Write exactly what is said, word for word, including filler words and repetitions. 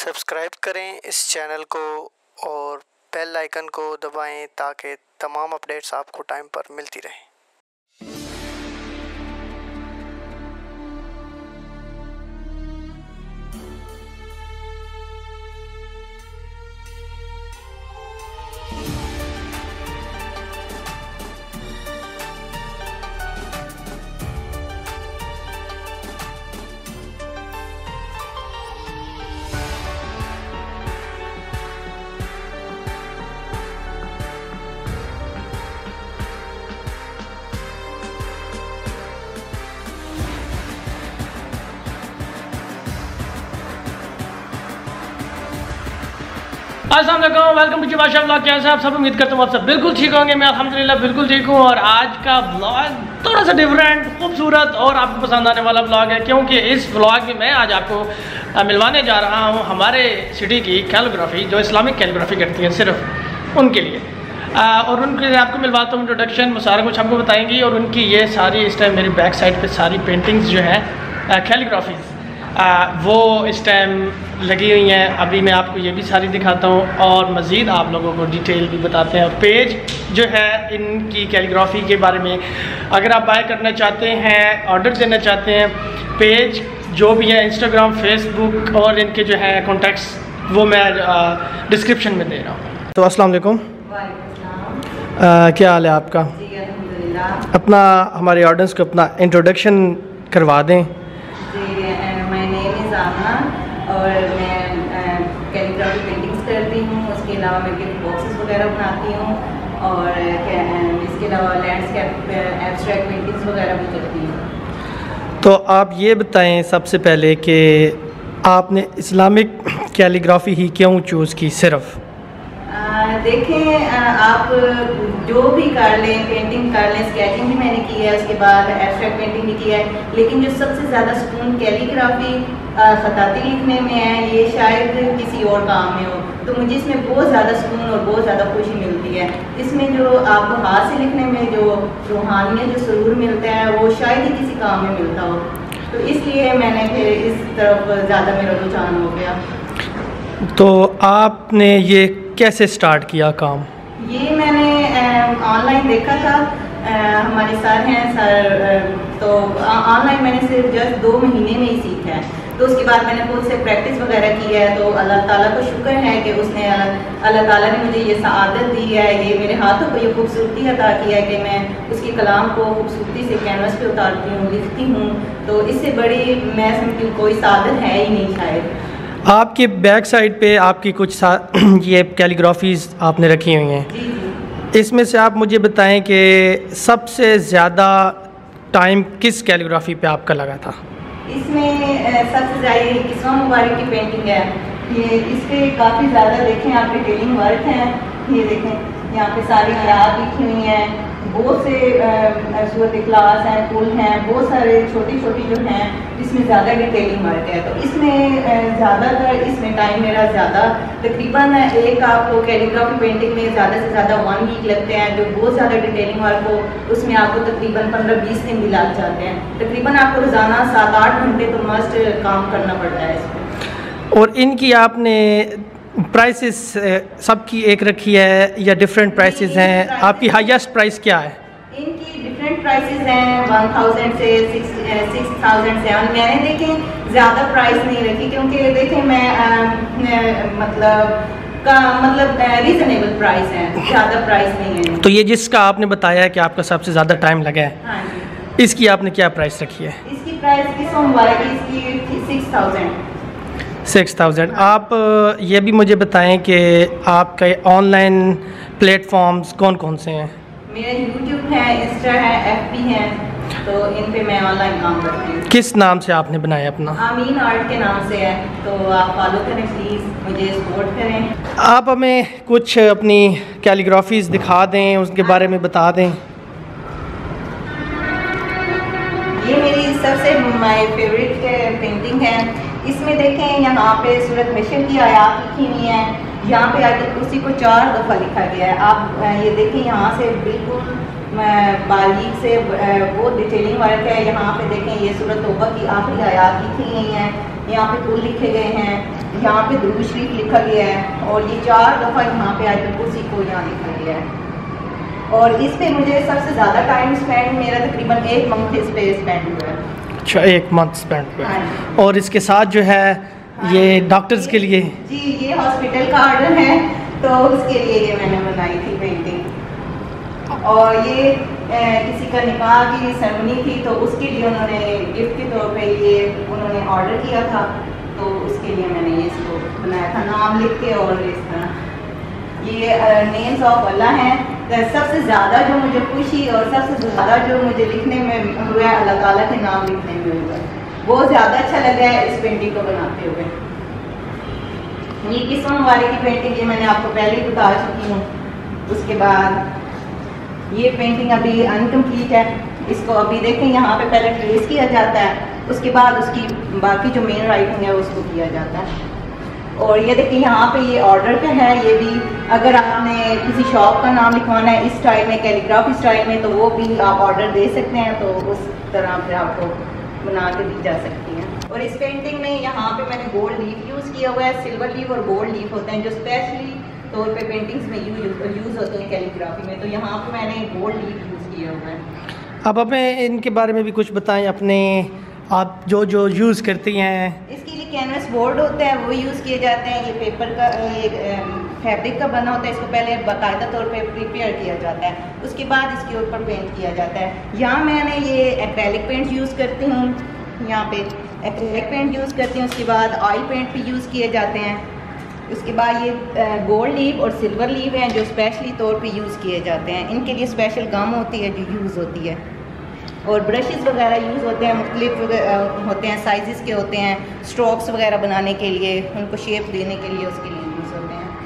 Subscribe करें इस channel को और बेल आइकन को दबाएं ताकि तमाम अपडेट्स आपको टाइम पर मिलती रहें। अस्सलाम वालेकुम, वेलकम टू बादशाह व्लॉग। कैसे आप सब? उम्मीद करता हूँ आप सब बिल्कुल ठीक होंगे। मैं अल्हम्दुलिल्लाह बिल्कुल ठीक हूँ। और आज का व्लॉग थोड़ा सा डिफरेंट, खूबसूरत और आपको पसंद आने वाला व्लॉग है, क्योंकि इस व्लॉग में मैं आज आपको मिलवाने जा रहा हूँ हमारे सिटी की कैलीग्राफी, जो इस्लामिक कैलीग्राफी करती हैं सिर्फ उनके लिए। आ, और उनके आपको मिलवाता हूँ इंट्रोडक्शन, वो सारा कुछ हमको बताएंगी। और उनकी ये सारी इस टाइम मेरी बैक साइड पर सारी पेंटिंग्स जो हैं कैलीग्राफीज़ आ, वो इस टाइम लगी हुई हैं। अभी मैं आपको ये भी सारी दिखाता हूँ और मज़ीद आप लोगों को डिटेल भी बताते हैं। और पेज जो है इनकी कैलीग्राफी के बारे में, अगर आप बाय करना चाहते हैं, ऑर्डर देना चाहते हैं, पेज जो भी है इंस्टाग्राम, फेसबुक और इनके जो है कॉन्टैक्ट्स, वो मैं डिस्क्रिप्शन में दे रहा हूँ। तो अस्सलाम वालेकुम, क्या हाल है आपका? जी अल्हम्दुलिल्लाह। अपना हमारे ऑडियंस को अपना इंट्रोडक्शन करवा दें। और मैं कैलीग्राफी पेंटिंग्स करती हूँ, उसके अलावा मैं गिफ्ट बॉक्सेस वगैरह बनाती हूँ और इसके अलावा लैंडस्केप एब्स्ट्रैक्ट पेंटिंग्स वगैरह भी करती हूँ। तो आप ये बताएं सबसे पहले कि आपने इस्लामिक कैलीग्राफी ही क्यों चूज़ की? सिर्फ देखें, आप जो भी कर लें, पेंटिंग कर लें, स्केचिंग भी मैंने की है, उसके बाद एब्स्ट्रैक्ट पेंटिंग भी की है, लेकिन जो सबसे ज़्यादा सुकून कैलीग्राफी ख़ताती लिखने में है, ये शायद किसी और काम में हो, तो मुझे इसमें बहुत ज़्यादा सुकून और बहुत ज़्यादा खुशी मिलती है। इसमें जो आपको हाथ से लिखने में जो रूहानियत, जो सुरूर मिलता है, वो शायद ही किसी काम में मिलता हो, तो इसलिए मैंने फिर इस तरफ ज़्यादा मेरा रुझान हो गया। तो आपने ये कैसे स्टार्ट किया काम? ये मैंने ऑनलाइन देखा था, आ, हमारे सर हैं सर, तो ऑनलाइन मैंने सिर्फ जस्ट दो महीने में ही सीखा है। तो उसके बाद मैंने खुद से प्रैक्टिस वगैरह की है, तो अल्लाह ताला को शुक्र है कि उसने अल्लाह ताला ने मुझे ये सआदत दी है, ये मेरे हाथों को ये खूबसूरती अता की है कि मैं उसके कलाम को खूबसूरती से कैनवस पे उतारती हूँ, लिखती हूँ। तो इससे बड़ी मैं समझती हूँ कोई सआदत है ही नहीं शायद। आपके बैक साइड पे आपकी कुछ ये कैलीग्राफीज़ आपने रखी हुई हैं, इसमें से आप मुझे बताएं कि सबसे ज़्यादा टाइम किस कैलीग्राफी पे आपका लगा था? इसमें सबसे ज़्यादा किस्मा मुबारक की पेंटिंग है, ये इस पर काफ़ी ज़्यादा देखें आप डिटेलिंग वर्क हैं। ये देखें यहाँ पे सारी आयात लिखी हुई हैं, बहुत से सूरत इखलास हैं, फूल हैं, बहुत सारे छोटी छोटी जो हैं, इसमें ज़्यादा डिटेलिंग वर्क है। तो इसमें ज़्यादातर इसमें टाइम मेरा ज़्यादा, तकरीबन एक आपको कैलीग्राफी पेंटिंग में ज़्यादा से ज़्यादा वन वीक लगते हैं। जो बहुत ज़्यादा डिटेलिंग वर्क हो उसमें आपको तकरीबन पंद्रह बीस दिन भी लग जाते हैं। तकरीबन आपको रोज़ाना सात आठ घंटे तो मस्ट काम करना पड़ता है इसमें। और इनकी आपने प्राइसेस सबकी एक रखी है या डिफरेंट प्राइसेस हैं? आपकी हाईएस्ट प्राइस क्या है? इनकी डिफरेंट प्राइसेस हैं, वन थाउजेंड से सिक्स सिक्स थाउजेंड से। मैंने देखें ज़्यादा प्राइस नहीं रखी, क्योंकि देखें मैं आ, मतलब का मतलब रीजनेबल प्राइस है, ज़्यादा प्राइस नहीं है। तो ये जिसका आपने बताया है कि आपका सबसे ज़्यादा टाइम लगा है, हाँ जी, इसकी आपने क्या प्राइस रखी है? इसकी प्राइस की सोमवार की इसकी सिक्स थाउजेंड सिक्स थाउजेंड। आप ये भी मुझे बताएं कि आपके ऑनलाइन प्लेटफॉर्म्स कौन कौन से हैं? मेरा यूट्यूब है, इंस्टा है, एफ बी है, तो इन पे मैं ऑनलाइन काम करती हूँ। किस नाम से आपने बनाया अपना? आमीन आर्ट के नाम से है, तो आप फॉलो करें प्लीज़, मुझे सपोर्ट करें। आप हमें कुछ अपनी कैलीग्राफीज़ दिखा दें, उसके बारे में बता दें। ये मेरी सबसे माय फेवरेट पेंटिंग है। इसमें देखें यहाँ पे सूरत मिशन की आयात लिखी हुई है, यहाँ पे आयत कुर्सी को चार दफ़ा लिखा गया है। आप ये देखें यहाँ से बिल्कुल बारीक से बहुत डिटेलिंग वर्क है। यहाँ पे देखें ये सूरत तौबा की आखिरी आयात लिखी गई हैं, यहाँ पे कुल लिखे गए हैं। यहाँ पे दुरूद शरीफ लिखा गया है और ये चार दफ़ा यहाँ पे आयतुल कुर्सी को यहाँ लिखा गया है। और इस पे मुझे सबसे ज़्यादा टाइम स्पेंड मेरा तकरीबन एक मंथ इस पे स्पेंड हुआ है। अच्छा, एक मंथ स्पेंड हुआ है। हाँ। और इसके साथ जो है हाँ, ये डॉक्टर्स के लिए जी ये हॉस्पिटल का ऑर्डर है, तो उसके लिए ये मैंने बनाई थी पेंटिंग। और ये ए, किसी का निकाह की सेरेमनी थी, तो उसके लिए उन्होंने गिफ्ट के तौर पे ये उन्होंने ऑर्डर किया था, तो उसके लिए मैंने ये इसको बनाया था नाम लिख के। और इस तरह ये नेम्स ऑफ अल्लाह हैं। सबसे ज़्यादा जो मुझे खुशी और सबसे ज़्यादा जो मुझे लिखने में हुआ है अल्लाह ताला के नाम लिखने में हुआ है, बहुत ज़्यादा अच्छा लगा है इस पेंटिंग को बनाते हुए। ये किस्म वाले की पेंटिंग ये मैंने आपको पहले ही बता चुकी हूँ। उसके बाद ये पेंटिंग अभी अनकम्प्लीट है, इसको अभी देखें यहाँ पे पहले ट्रेस किया जाता है, उसके बाद उसकी बाकी जो मेन राइटिंग है उसको किया जाता है। और ये देखिए यहाँ पे ये ऑर्डर का है, ये भी अगर आपने किसी शॉप का नाम लिखवाना है इस स्टाइल में, कैलीग्राफी स्टाइल में, तो वो भी आप ऑर्डर दे सकते हैं, तो उस तरह से आपको बना के दी जा सकती है। और इस पेंटिंग में यहाँ पे मैंने गोल्ड लीफ यूज़ किया हुआ है। सिल्वर लीफ और गोल्ड लीफ होते हैं जो स्पेशली तौर पे पेंटिंग्स में यूज यूज़ होते हैं कैलीग्राफी में, तो यहाँ पे मैंने गोल्ड लीफ यूज़ किया हुआ है। अब हमें इनके बारे में भी कुछ बताएं, अपने आप जो जो यूज़ करती हैं। इसके लिए कैनवस बोर्ड होता है, वो यूज़ किए जाते हैं। ये पेपर का ये फैब्रिक का बना होता है, इसको पहले बाकायदा तौर पे प्रिपेयर किया जाता है, उसके बाद इसके ऊपर पेंट किया जाता है। यहाँ मैंने ये एक्रेलिक पेंट यूज़ करती हूँ, यहाँ पे एक्रेलिक पेंट यूज़ करती हूँ। उसके बाद ऑयल पेंट भी यूज़ किए जाते हैं। उसके बाद ये गोल्ड लीफ और सिल्वर लीफ हैं जो स्पेशली तौर पे यूज़ किए जाते हैं। इनके लिए स्पेशल गम होती है जो यूज़ होती है, और ब्रशेस वगैरह यूज़ होते हैं, मुख्तलिफ होते हैं, साइज़ के होते हैं, स्ट्रोक्स वगैरह बनाने के लिए, उनको शेप देने के लिए उसके लिए यूज़ होते हैं।